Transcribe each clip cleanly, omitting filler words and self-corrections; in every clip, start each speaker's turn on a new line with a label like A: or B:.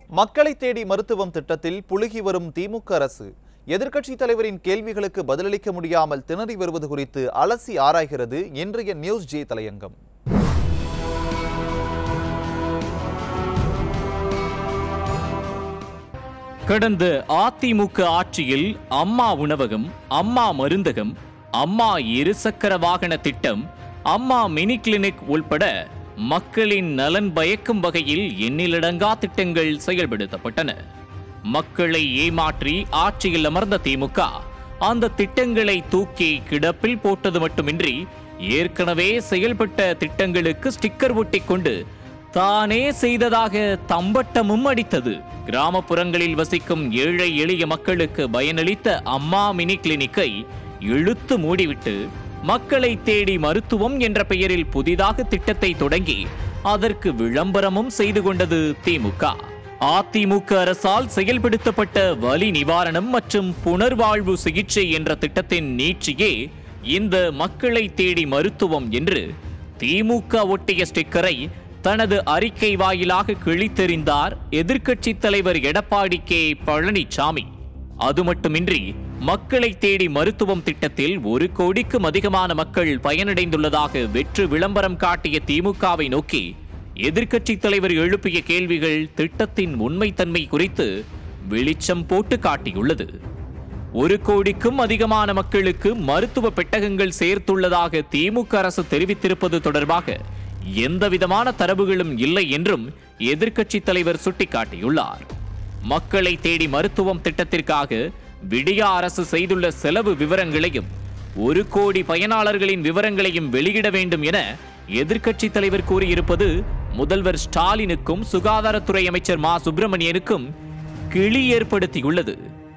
A: மக்களை தேடி மருத்துவம் திட்டத்தில் புழுகி வரும் திமுக அரசு எதிர்க்கட்சித் தலைவரின் கேள்விகளுக்கு பதிலளிக்க முடியாமல் திணறி வருவது குறித்து அலசி ஆராய்கிறது இன்றைய நியூஸ் ஜே தலையங்கம்.
B: கடந்த அதிமுக ஆட்சியில் அம்மா உணவகம், அம்மா மருந்தகம், அம்மா இருசக்கர வாகன திட்டம், அம்மா மினி கிளினிக் உள்பட மக்களின் நலன் பயக்கும் வகையில் எண்ணிலடங்கா திட்டங்கள் செயல்படுத்தப்பட்டன. மக்களை ஏமாற்றி ஆட்சியில் அமர்ந்த திமுக அந்த திட்டங்களை தூக்கி கிடப்பில் போட்டது மட்டுமின்றி ஏற்கனவே செயல்பட்ட திட்டங்களுக்கு ஸ்டிக்கர் ஒட்டிக்கொண்டு தானே செய்ததாக தம்பட்டமும் அடித்தது. கிராமப்புறங்களில் வசிக்கும் ஏழை எளிய மக்களுக்கு பயனளித்த அம்மா மினி கிளினிக்கை இழுத்து மூடிவிட்டு மக்களை தேடி மருத்துவம் என்ற பெயரில் புதிதாக திட்டத்தை தொடங்கி அதற்கு விளம்பரமும் செய்து கொண்டது திமுக. அதிமுக அரசால் செயல்படுத்தப்பட்ட வலி நிவாரணம் மற்றும் புனர்வாழ்வு சிகிச்சை என்ற திட்டத்தின் நீட்சியே இந்த மக்களை தேடி மருத்துவம் என்று திமுக ஒட்டிய ஸ்டிக்கரை தனது அறிக்கை வாயிலாக கிழித்தெறிந்தார் எதிர்க்கட்சித் தலைவர் எடப்பாடி கே பழனிசாமி. அது மட்டுமின்றி மக்களை தேடி மருத்துவம் திட்டத்தில் 1 கோடிக்கும் அதிகமான மக்கள் பயனடைந்துள்ளதாக வெற்று விளம்பரம் காட்டிய திமுகவை நோக்கி எதிர்க்கட்சித் தலைவர் எழுப்பிய கேள்விகள் திட்டத்தின் உண்மைத்தன்மை குறித்து வெளிச்சம் போட்டு காட்டியுள்ளது. 1 கோடிக்கும் அதிகமான மக்களுக்கு மருத்துவ பெட்டகங்கள் சேர்த்துள்ளதாக திமுக அரசு தெரிவித்திருப்பது தொடர்பாக எந்தவிதமான தரவுகளும் இல்லை என்றும் எதிர்க்கட்சித் தலைவர் சுட்டிக்காட்டியுள்ளார். மக்களை தேடி மருத்துவம் திட்டத்திற்காக விடியா அரசு செய்துள்ள செலவு விவரங்களையும் 1 கோடி பயனாளர்களின் விவரங்களையும் வெளியிட வேண்டும் என எதிர்க்கட்சித் தலைவர் கூறியிருப்பது முதல்வர் ஸ்டாலினுக்கும் சுகாதாரத்துறை அமைச்சர் மா சுப்பிரமணியனுக்கும் கிளி ஏற்படுத்தியுள்ளது.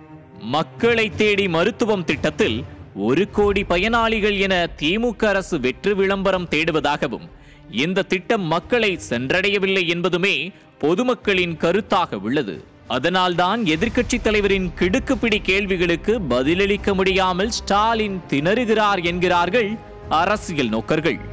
B: மக்களை தேடி மருத்துவம் திட்டத்தில் 1 கோடி பயனாளிகள் என திமுக அரசு வெற்று விளம்பரம் தேடுவதாகவும் இந்த திட்டம் மக்களை சென்றடையவில்லை என்பதுமே பொதுமக்களின் கருத்தாக உள்ளது. அதனால்தான் எதிர்க்கட்சித் தலைவரின் கிடுக்குப்பிடி கேள்விகளுக்கு பதிலளிக்க முடியாமல் ஸ்டாலின் திணறுகிறார் என்கிறார்கள் அரசியல் நோக்கர்கள்.